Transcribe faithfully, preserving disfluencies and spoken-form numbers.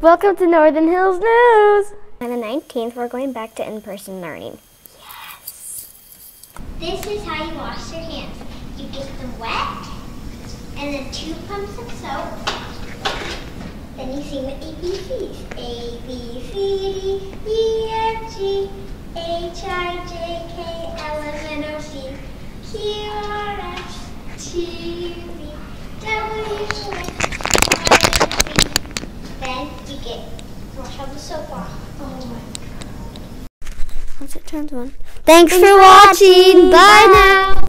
Welcome to Northern Hills News. On the nineteenth, we're going back to in-person learning. Yes. This is how you wash your hands. You get them wet, and then two pumps of soap. Then you sing the A B Cs. A, B, C, D, E, F, G, H, I, J, K, L, M, N, O, P, Q, R, S, T, V, W, X, Y, Z. Then you get wash all the soap off. Oh my. Once it turns on. Thanks, Thanks for watching. Bye now.